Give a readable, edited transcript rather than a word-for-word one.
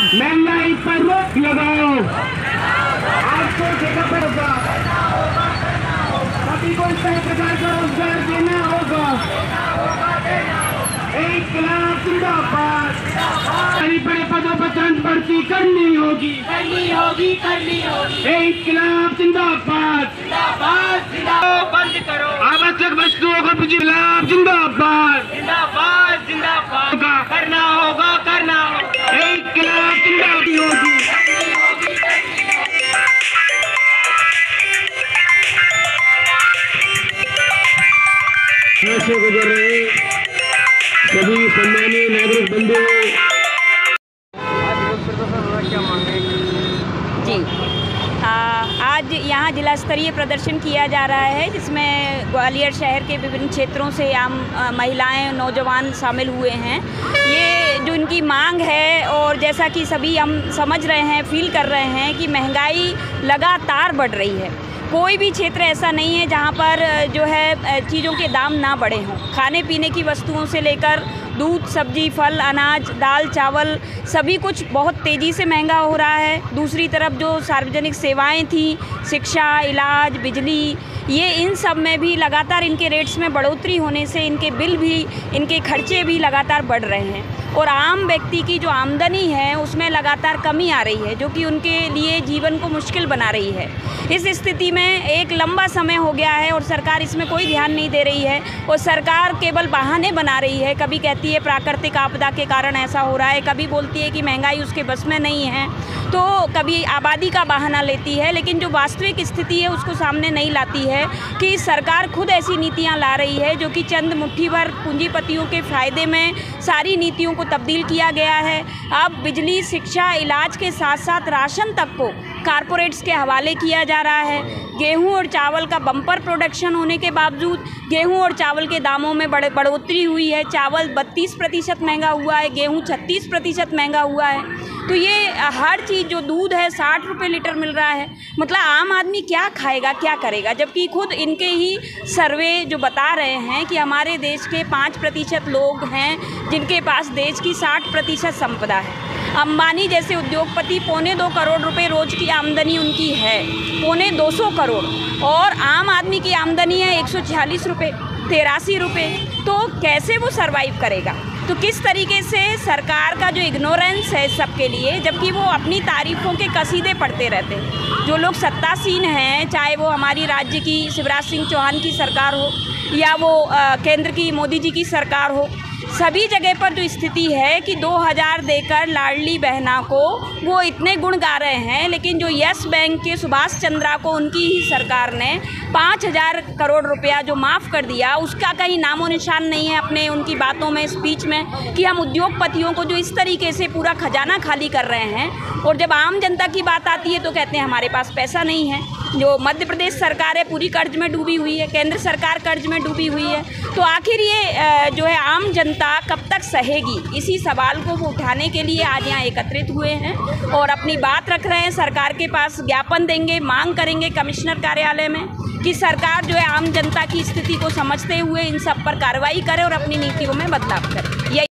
महंगाई पर रोक लगाओ। आपको जगह पर होगा, सभी को इस प्रकार का रोजगार देना होगा। इंकलाब जिंदाबाद। बड़े बड़े पदों पर तुरंत भर्ती करनी होगी। इंकलाब जिंदाबाद। बंद करो, आवश्यक वस्तुओं को इंकलाब जिंदाबाद। करना होगा। इंकलाब जिंदाबाद होगी। से गुजर रहे सभी सम्मानीय नागरिक बंधु। जी आज यहाँ जिला स्तरीय प्रदर्शन किया जा रहा है, जिसमें ग्वालियर शहर के विभिन्न क्षेत्रों से आम महिलाएं नौजवान शामिल हुए हैं। ये जो इनकी मांग है, और जैसा कि सभी हम समझ रहे हैं, फील कर रहे हैं कि महंगाई लगातार बढ़ रही है। कोई भी क्षेत्र ऐसा नहीं है जहाँ पर जो है चीज़ों के दाम ना बढ़े हों। खाने पीने की वस्तुओं से लेकर दूध, सब्जी, फल, अनाज, दाल, चावल, सभी कुछ बहुत तेज़ी से महंगा हो रहा है। दूसरी तरफ जो सार्वजनिक सेवाएं थी, शिक्षा, इलाज, बिजली, ये इन सब में भी लगातार इनके रेट्स में बढ़ोतरी होने से इनके बिल भी, इनके खर्चे भी लगातार बढ़ रहे हैं। और आम व्यक्ति की जो आमदनी है उसमें लगातार कमी आ रही है, जो कि उनके लिए जीवन को मुश्किल बना रही है। इस स्थिति में एक लंबा समय हो गया है और सरकार इसमें कोई ध्यान नहीं दे रही है, और सरकार केवल बहाने बना रही है। कभी कहती है प्राकृतिक आपदा के कारण ऐसा हो रहा है, कभी बोलती है कि महंगाई उसके बस में नहीं है, तो कभी आबादी का बहाना लेती है, लेकिन जो वास्तविक स्थिति है उसको सामने नहीं लाती है कि सरकार खुद ऐसी नीतियां ला रही है जो कि चंद मुट्ठी भर पूंजीपतियों के फ़ायदे में सारी नीतियों को तब्दील किया गया है। अब बिजली, शिक्षा, इलाज के साथ साथ राशन तक को कारपोरेट्स के हवाले किया जा रहा है। गेहूं और चावल का बम्पर प्रोडक्शन होने के बावजूद गेहूं और चावल के दामों में बढ़ोतरी हुई है। चावल 32% महंगा हुआ है, गेहूं 36% महंगा हुआ है। तो ये हर चीज़, जो दूध है 60 रुपये लीटर मिल रहा है। मतलब आम आदमी क्या खाएगा, क्या करेगा, जबकि खुद इनके ही सर्वे जो बता रहे हैं कि हमारे देश के 5% लोग हैं जिनके पास देश की 60% संपदा है। अंबानी जैसे उद्योगपति 2.25 करोड़ रुपए रोज की आमदनी उनकी है, 2.25 करोड़, और आम आदमी की आमदनी है 146 रुपये, 83 रुपये। तो कैसे वो सरवाइव करेगा? तो किस तरीके से सरकार का जो इग्नोरेंस है सबके लिए, जबकि वो अपनी तारीफ़ों के कसीदे पढ़ते रहते हैं। जो लोग सत्तासीन हैं, चाहे वो हमारी राज्य की शिवराज सिंह चौहान की सरकार हो या वो केंद्र की मोदी जी की सरकार हो, सभी जगह पर जो स्थिति है कि 2000 देकर लाडली बहना को वो इतने गुण गा रहे हैं, लेकिन जो यस बैंक के सुभाष चंद्रा को उनकी ही सरकार ने 5000 करोड़ रुपया जो माफ़ कर दिया, उसका कहीं नामो निशान नहीं है अपने उनकी बातों में, स्पीच में, कि हम उद्योगपतियों को जो इस तरीके से पूरा खजाना खाली कर रहे हैं। और जब आम जनता की बात आती है तो कहते हैं हमारे पास पैसा नहीं है। जो मध्य प्रदेश सरकार है पूरी कर्ज में डूबी हुई है, केंद्र सरकार कर्ज में डूबी हुई है। तो आखिर ये जो है आम जनता कब तक सहेगी? इसी सवाल को वो उठाने के लिए आज यहाँ एकत्रित हुए हैं और अपनी बात रख रहे हैं। सरकार के पास ज्ञापन देंगे, मांग करेंगे कमिश्नर कार्यालय में कि सरकार जो है आम जनता की स्थिति को समझते हुए इन सब पर कार्रवाई करे और अपनी नीतियों में बदलाव करे।